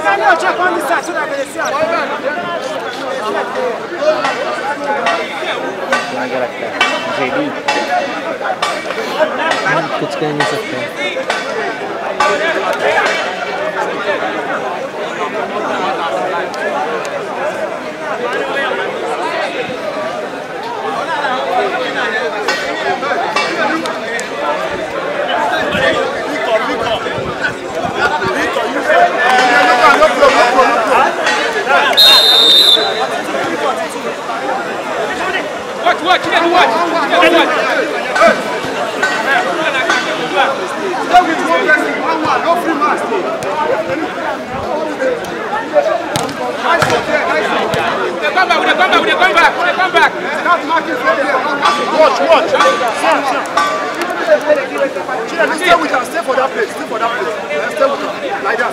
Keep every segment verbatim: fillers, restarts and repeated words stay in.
क्या लगता है जेडी कुछ कह नहीं सकते Watch, watch, you gotta watch. You gotta watch. Stop with one person, one one, no free match. Nice one there, nice one. They come back, they come back, they come back, they come back. Start marking from there. Watch, watch. Let's stay with her, stay for that place, stay for that place. Let's stay with her, like that.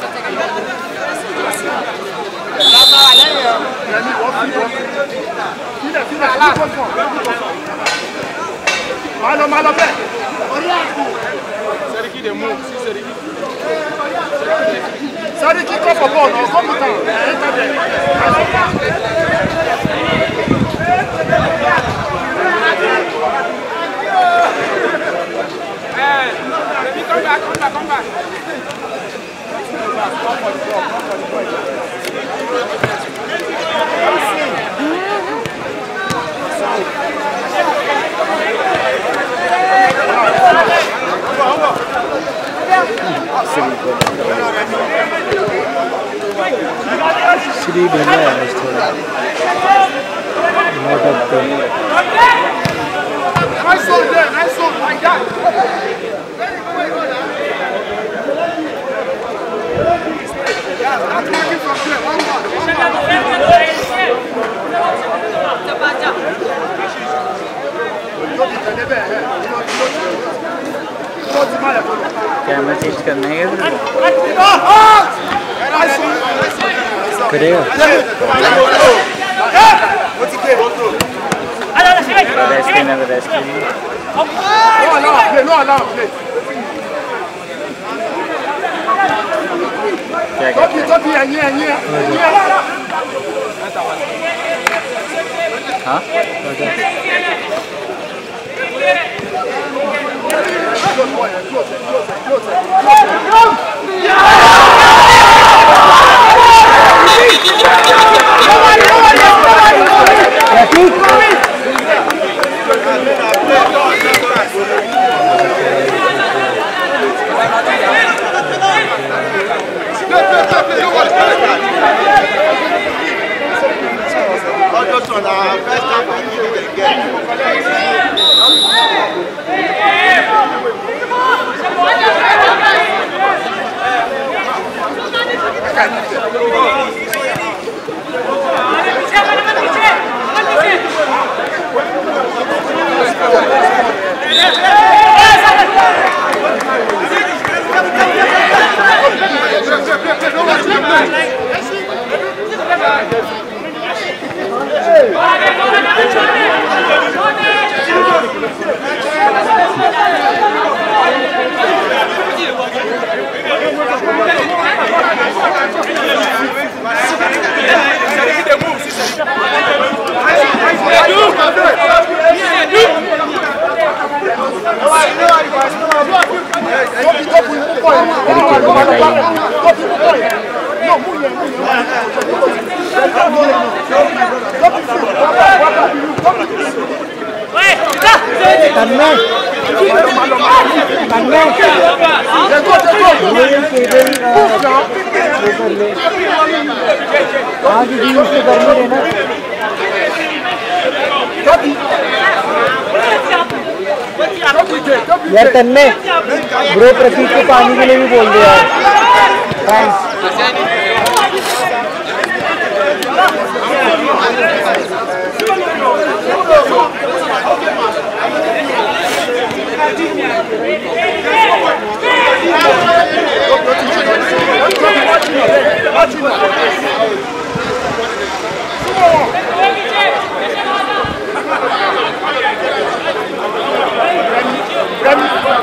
Malo, malo, back. Sadiki, they move. See Sadiki. Sadiki, come for ball. Come with her. Enter there. Hey, come back, come back, come back. Come for the ball, come for the ball. Shri बना है थोड़ा not up तो Nice one there, nice one, like that. Yeah, that's working from there, one one, one camera change करना है करेगा rest करना है rest करना क्या हाँ यार तन्ने ब्रो प्रतीक को पानी के लिए भी बोल दिया thanks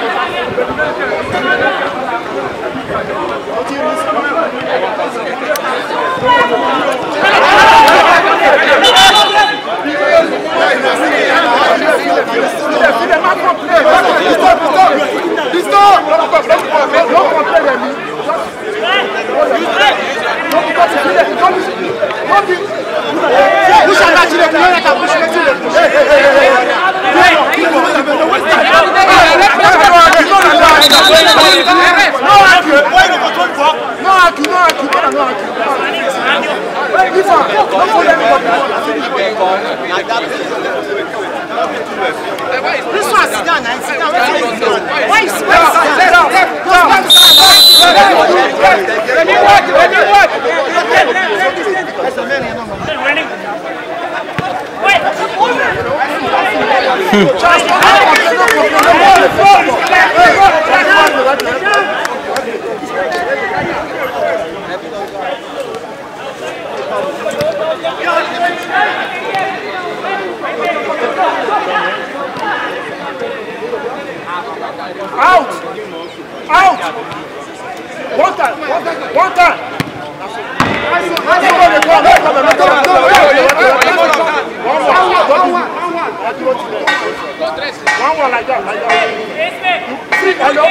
one. Out! Out! One time! One time! One time! One one like that, like that. Hello?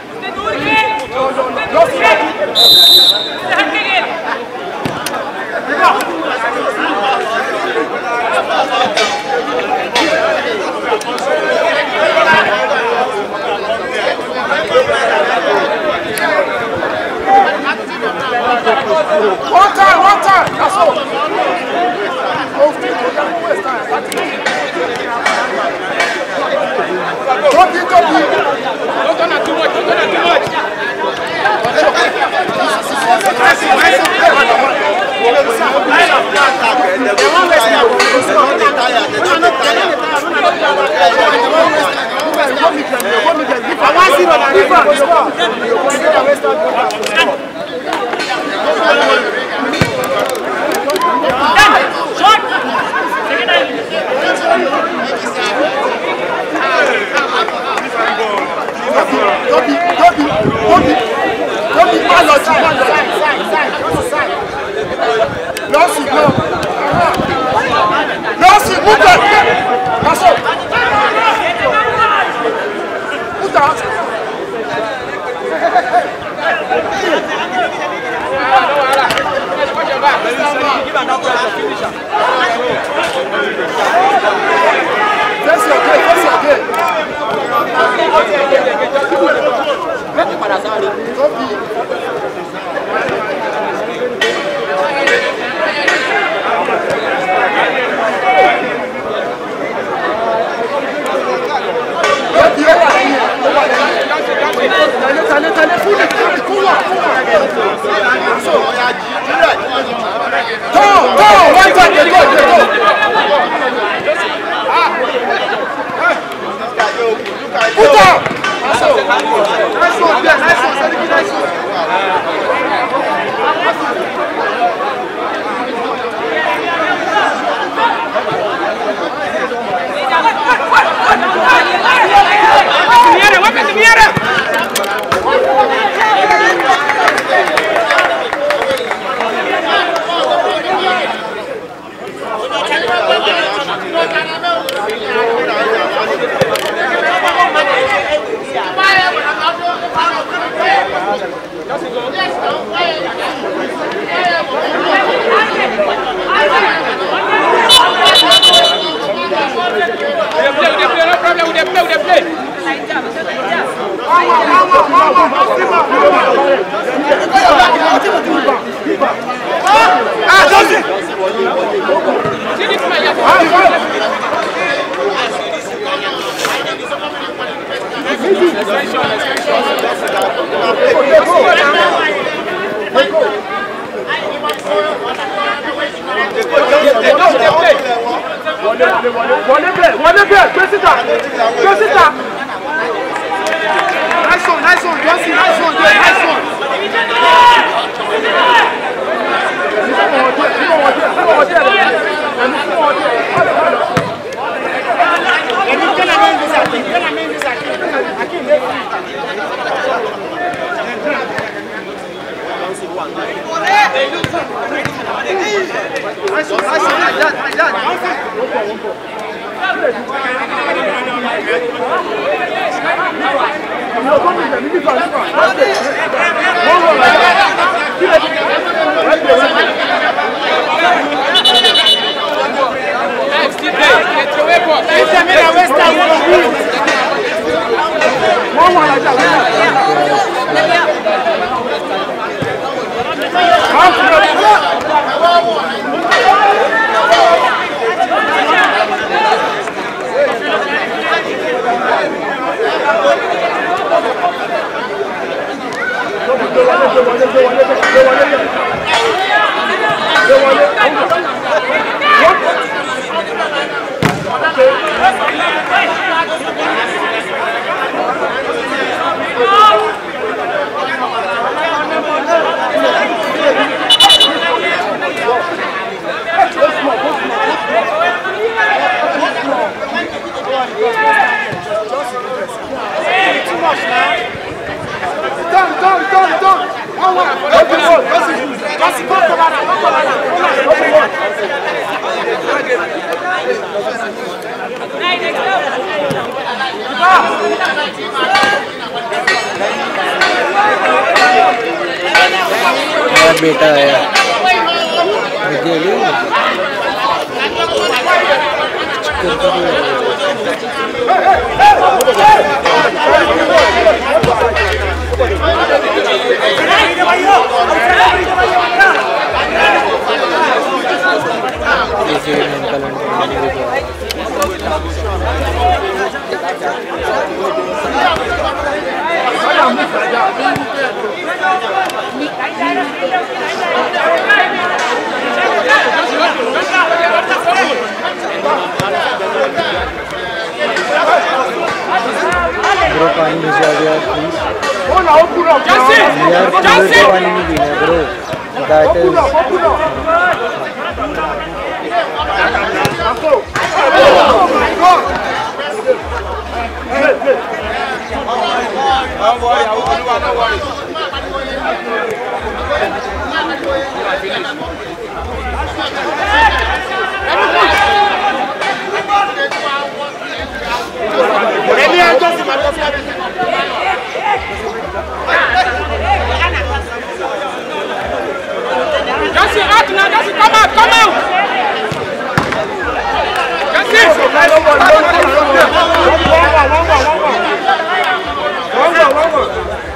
One time, one time, that's all. Don't waste time. Don't be, don't be. Don't turn it too much, don't turn it too much. बेटा है bro पानी भिजा दिया please यार cooler का पानी नहीं पीना bro that is Don't worry, I will do it, don't worry. Jesse, out now, Jesse, come out, come out! Jesse! One more, one more.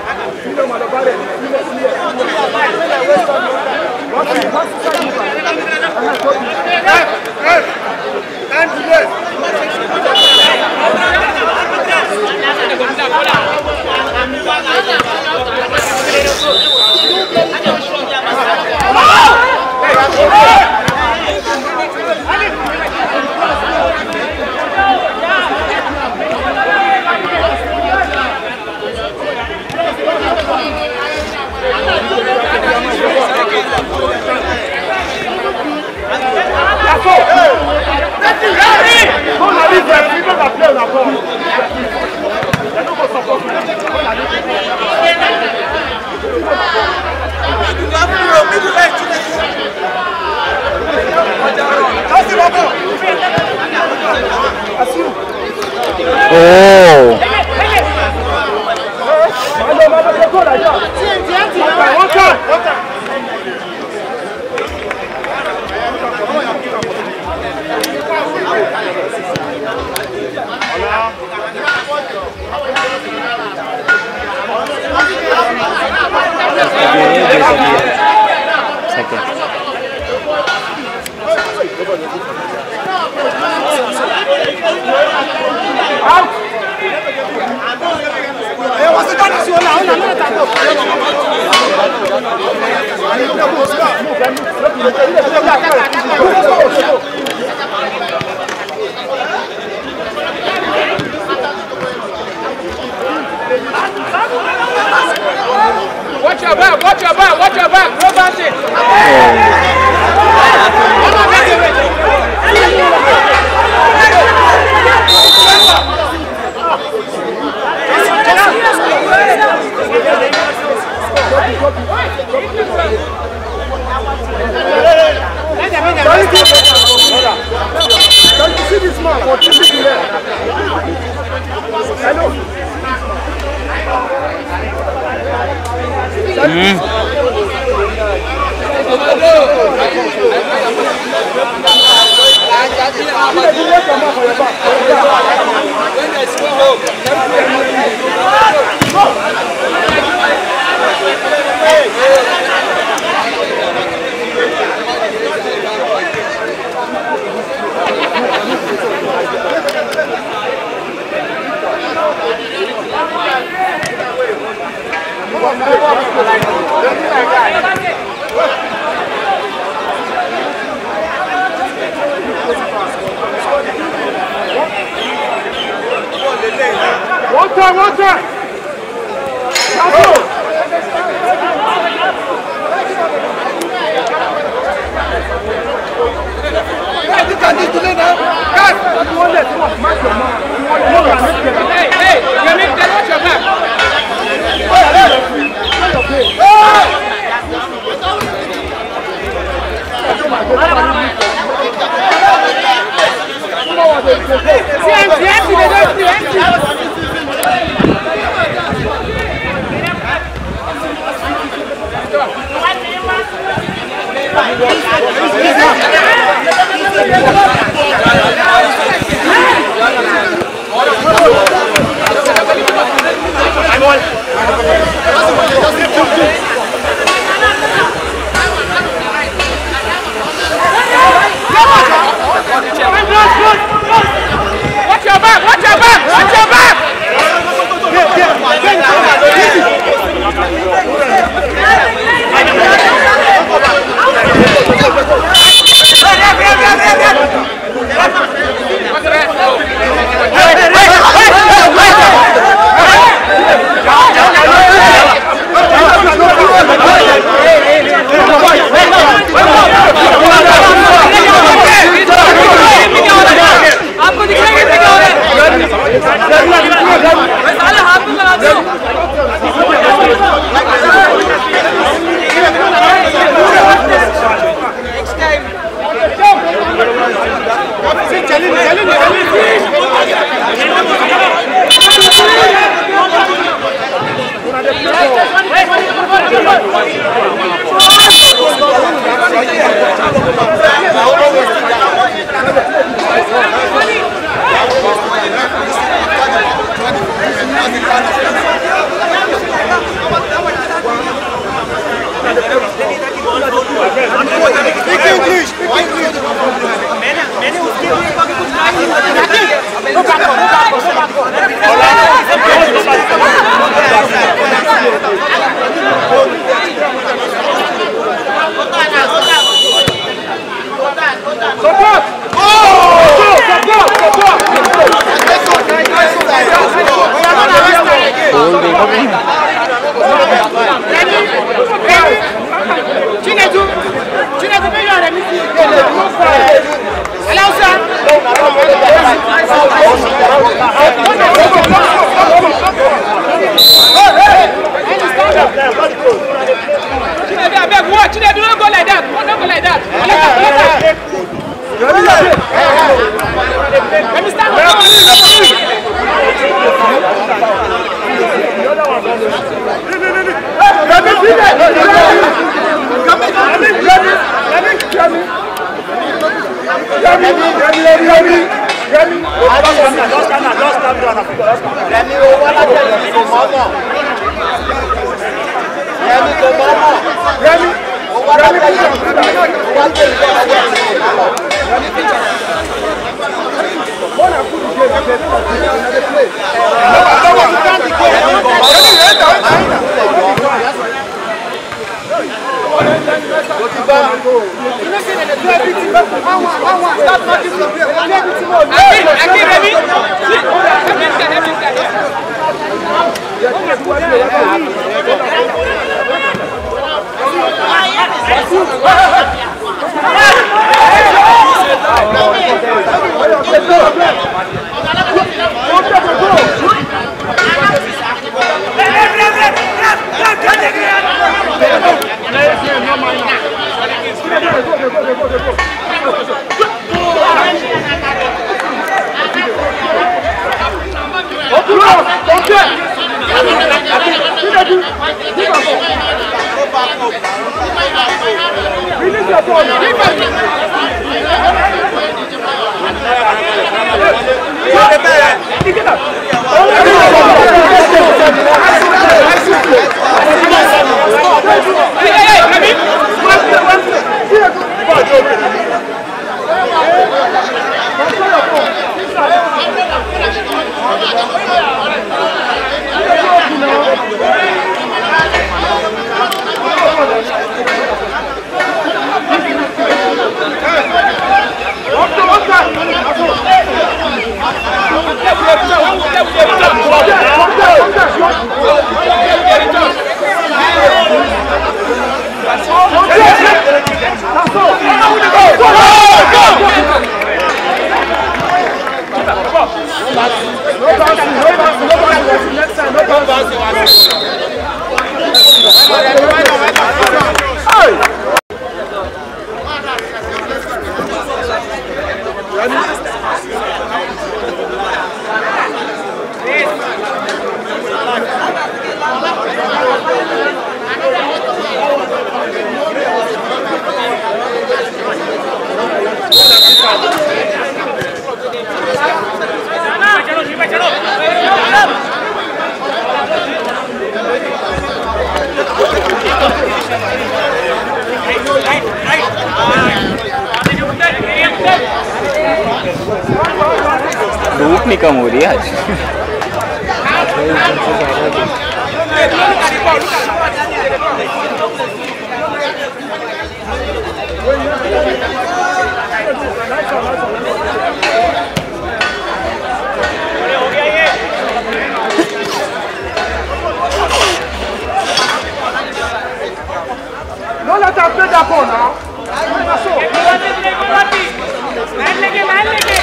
Oh! Watch your back, watch your back, watch your back, throw back it. Don't you see this man? What is he there? Hello. Mm. One time, one time. Hey, hey, you need to watch your back. See, I'm empty, they're empty. Watch your back! Watch your back! Watch your back! आपको दिख रहा है कितने क्या हो रहा है? साले हाथ में लगा दो। मैंने उसके लिए कुछ गर्मी कम हो रही है आज। Non, là, t'as fait d'abord, là. मान लेके मान लेके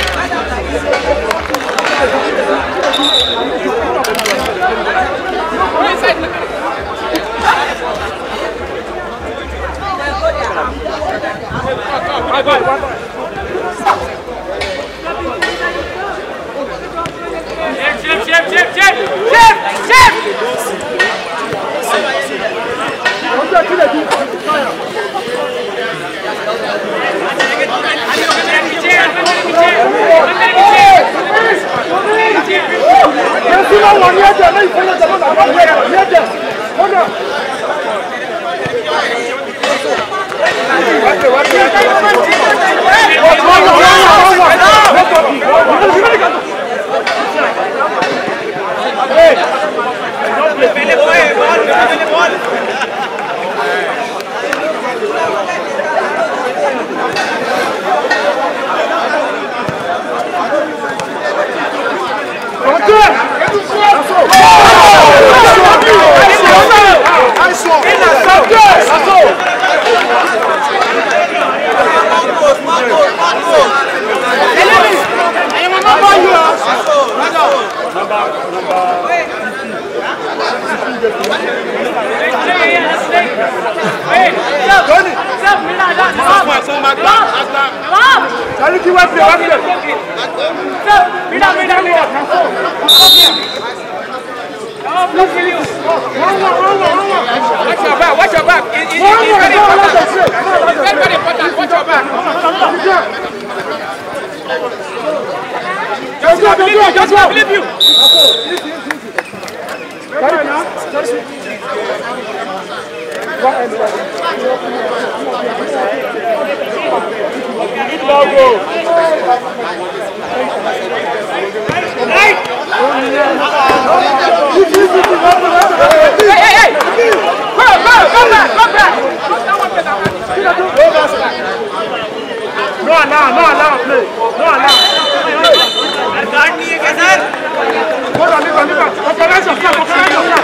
Chef, chef, chef, chef, chef, chef. पहले बॉल पहले ball Allez, qui va faire? Watch your back, watch your back. It, it, it, it's very important. It's very, very important. Watch your back. Just want to believe you. Just want to believe you. Hey! Hey, hey, hey! Go, go, go back, go back! No, no, no, no, play. No, no. Guard नहीं है क्या sir? Hold on, leave on, leave on. Organize yourself, organize yourself.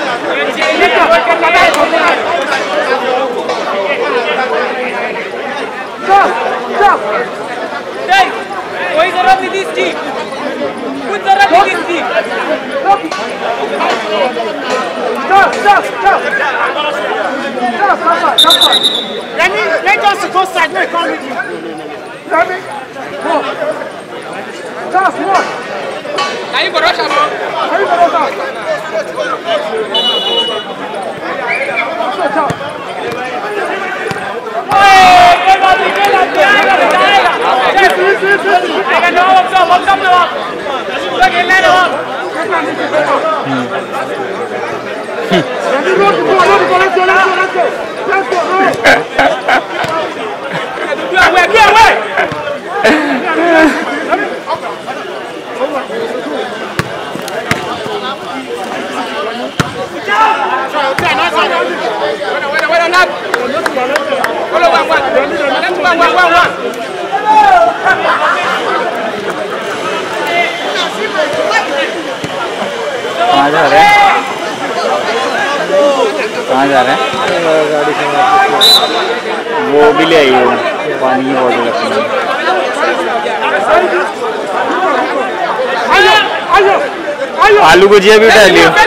Stop, stop. Hey, कोई जरूरत नहीं थी इसकी. कुछ जरूरत नहीं थी इसकी. Stop, stop, stop. Stop, stop, stop, stop. Let me, let us go side, no, come with you. Let me, go. Stop, what? Now you go rush him. Now you go rush him. Stop. Hey, get up, get up, get up, get up. I can know what's up, what's up now. Look, get let up. Let's go, let's go, let's go, let's go, let's go. Let's go, go. Get away, get away. कहाँ जा रहे हैं? कहाँ जा रहे हैं? गाड़ी से वो भी ले आई हो पानी की बोतल अपनी। आलू भुजिया भी उठा लियो।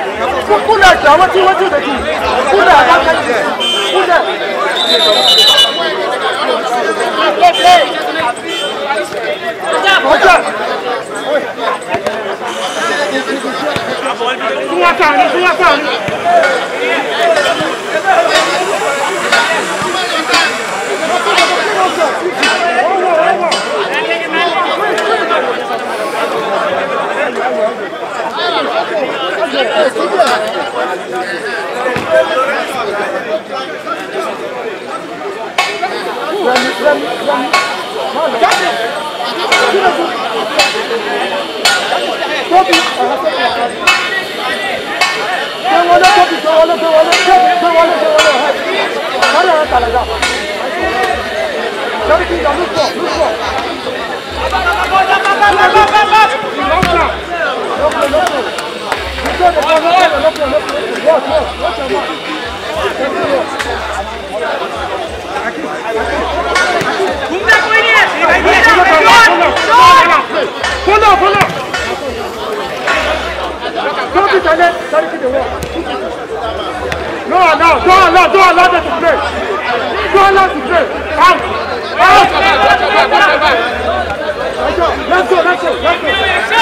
Put that down. What you want to do? Put that down. Put that. No, no, don't allow, don't allow them to play. Don't allow them to play. Out. Out. Let's go, let's go, let's go.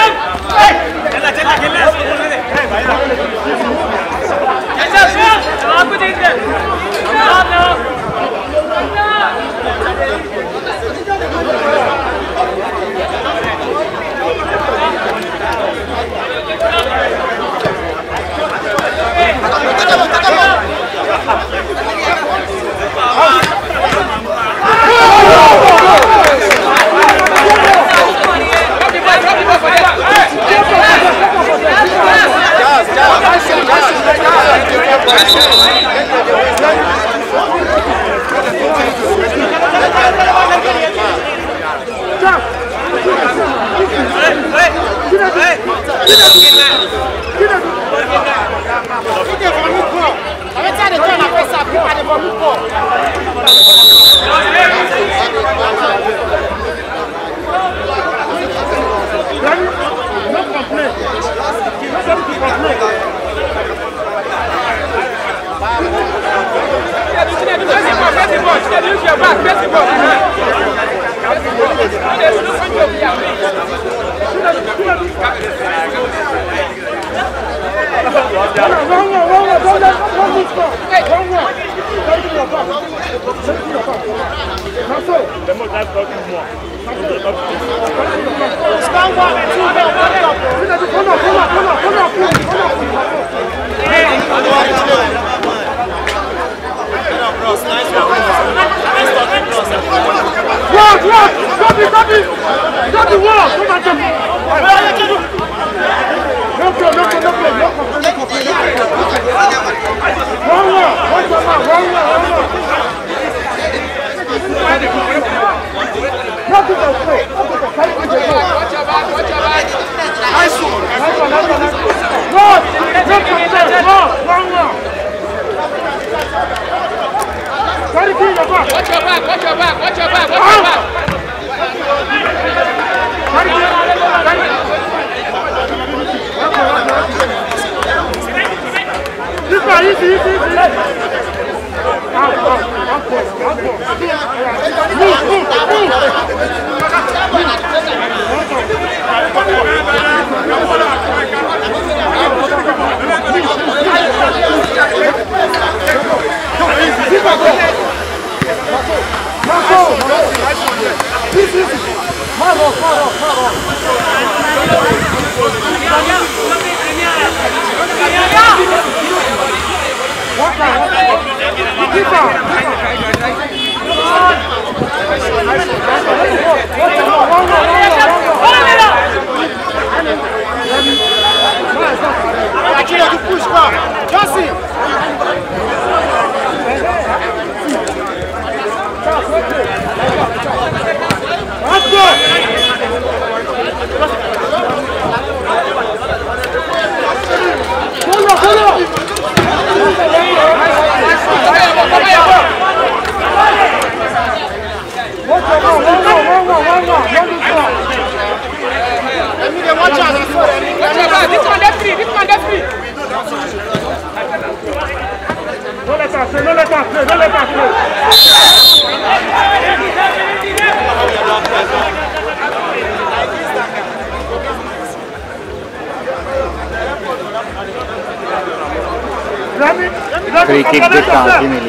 Free kick भी काफी मिली।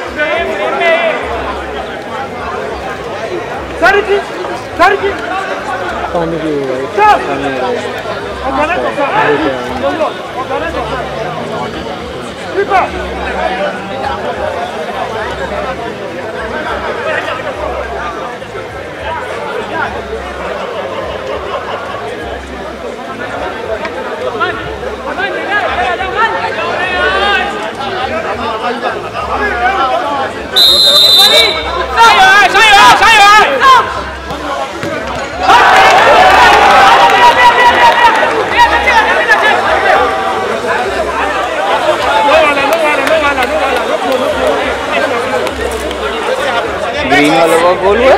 पानी की गोल हुआ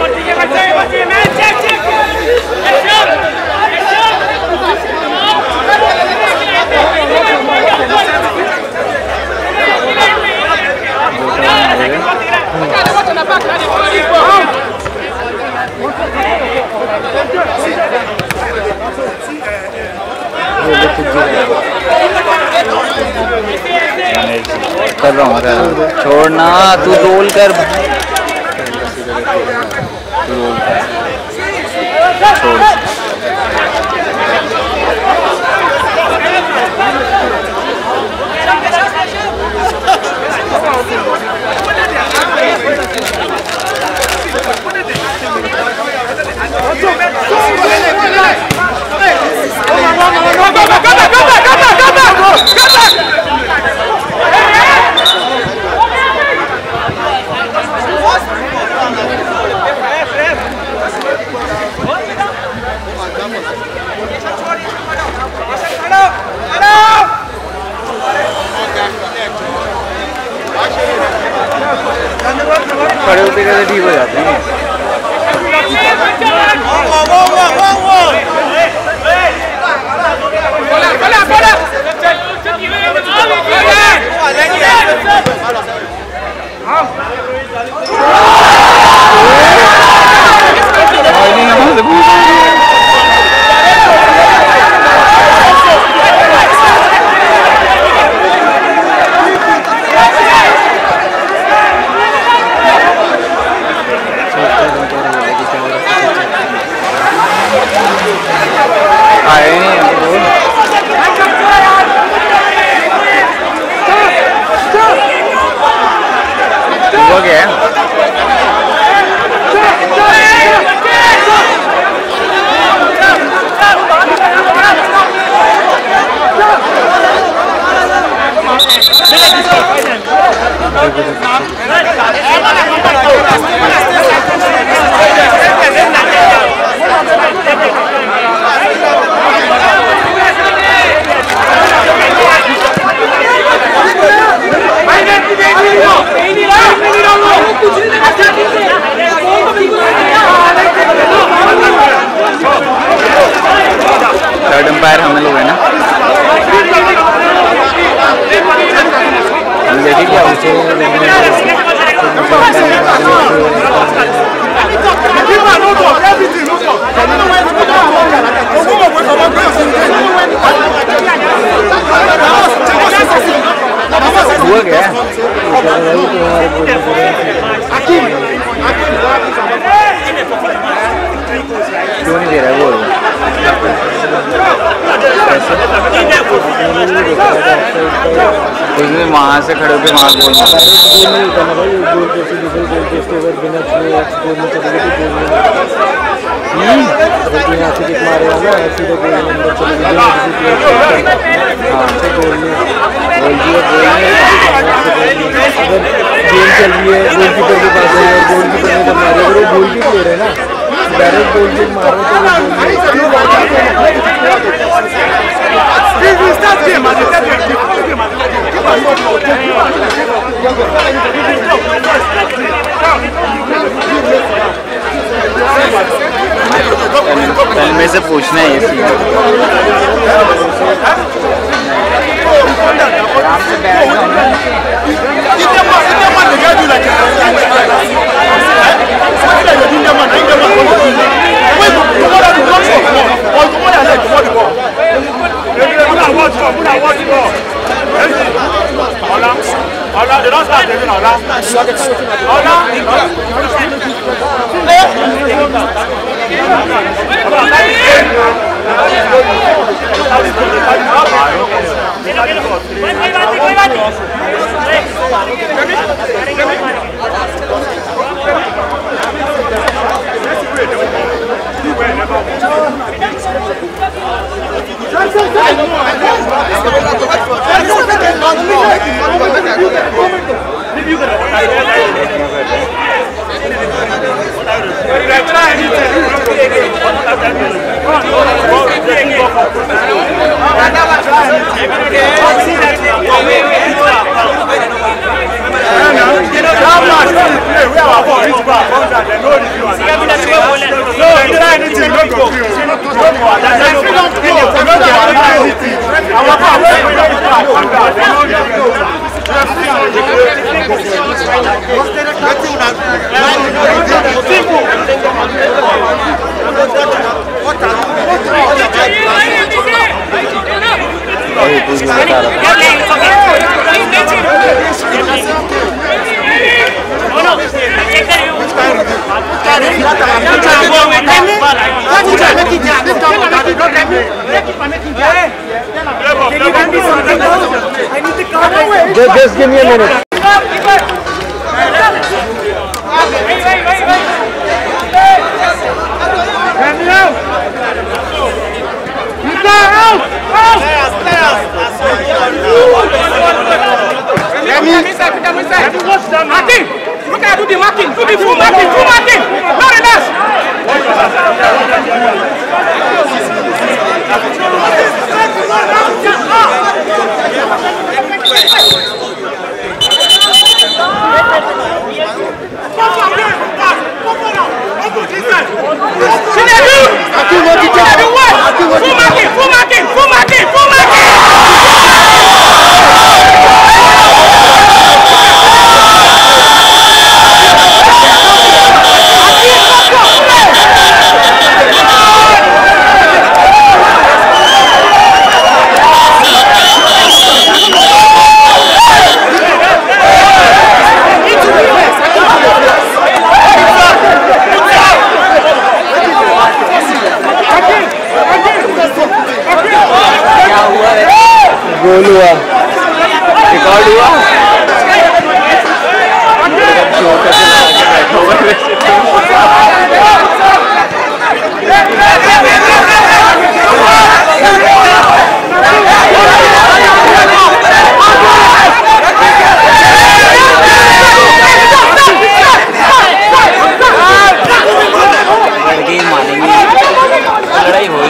कर रहा हूँ छोड़ना तू रोल कर रोल कर छोड़ खड़े होते कैसे ठीक हो जाते हैं हो गया थर्ड एम्पायर हम लोग है ना देखिए क्या हुआ क्या क्यों नहीं दे रहा है वो उसने वहाँ से खड़े होकर वहाँ बोलना गेम चल रही है गोलकीपर के पास है और गोलकीपर ने जब मारे वो गोल की प्लेयर है ना डायरेक्ट गोल किक मारो तो कल में से पूछना है ये आराम से बैठ Come on! Just, just give me a minute. Martin, look at do the marking, do the full marking, full marking, not enough. Full marking, full marking, full marking, full marking. गोल हुआ रिकॉर्ड हुआ लड़ाई हो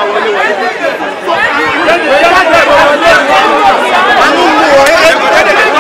Hey!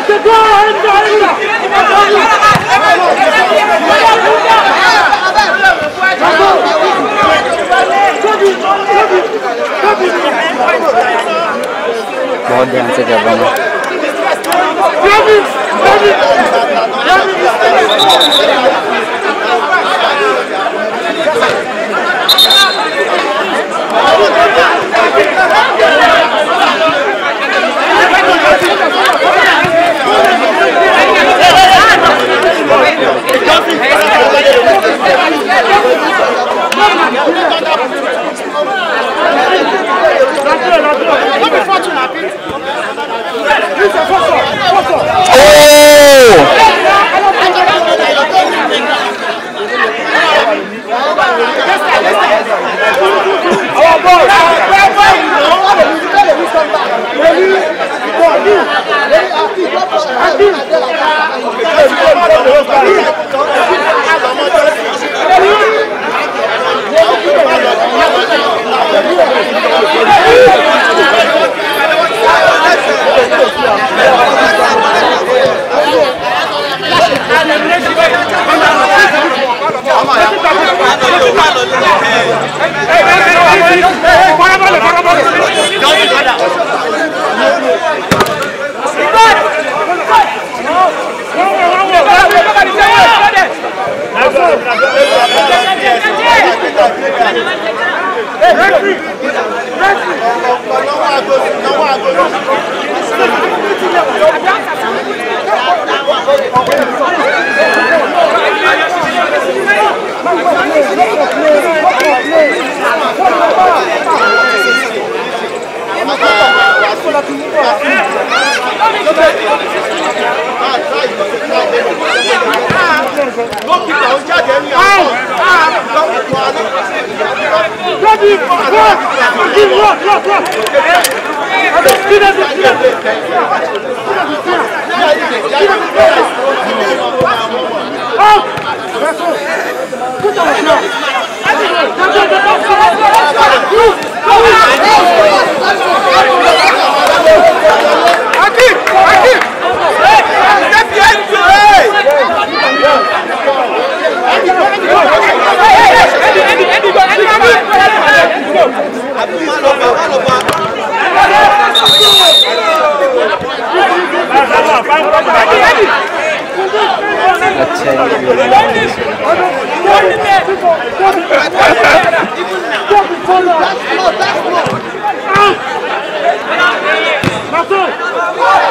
बहुत ध्यान से कर रहा हूँ। Martin!